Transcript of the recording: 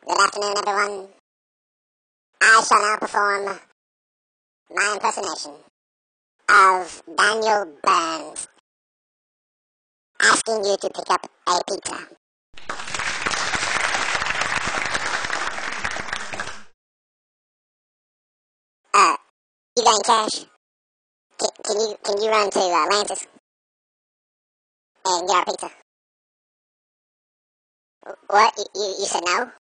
Good afternoon, everyone. I shall now perform my impersonation of Daniel Burns, asking you to pick up a pizza. You got any cash? Can you run to Lance's and get our pizza? What? You said no?